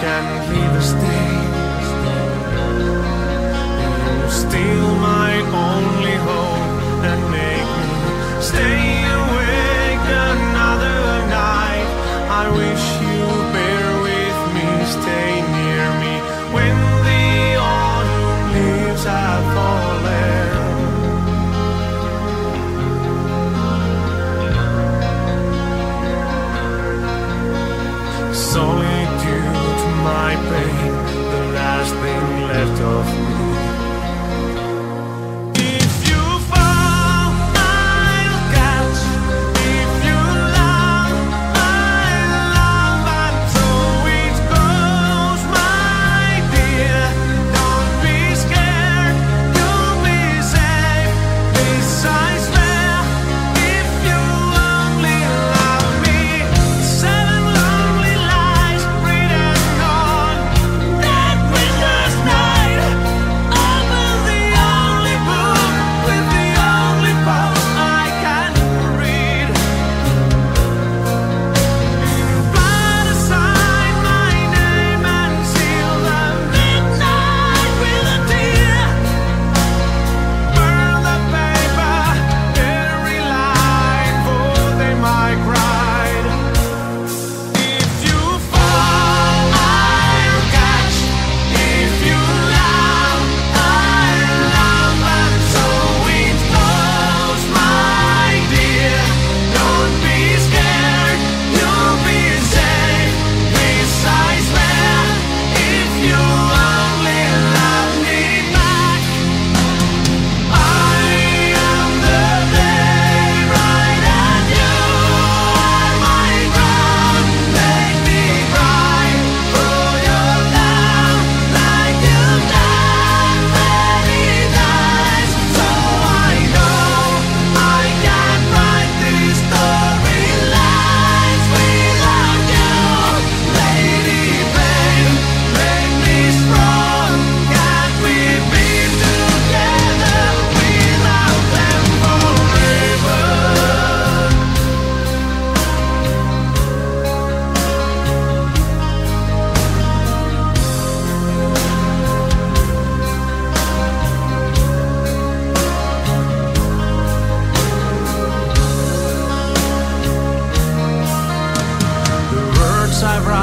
can't leave a stain. You're still my only hope and make me stay awake another night. I wish you bear with me, stay near me when the autumn leaves have fallen. Solitude to my pain, the last thing left of me. If you fall, I'll catch. If you love, I'll love. And so it goes, my dear. Don't be scared, you'll be safe. This I swear, if you only love me. 7 lonely lies written on that winter's night. Open the only book with the only post I can read. Put aside my name and seal the midnight with a tear. Burn the paper, every line, for they might cry. If you fall, I'll catch. If you love, I'll love. And so it goes, my dear. Don't be scared, you'll be safe. This I swear, if you only love me back. I am the playwright and you are my ground. Make me cry for your love like you've done many times. So I know I can't write these storylines without you. Lady Pain, make me strong. Can't we be together without them forever? The words I write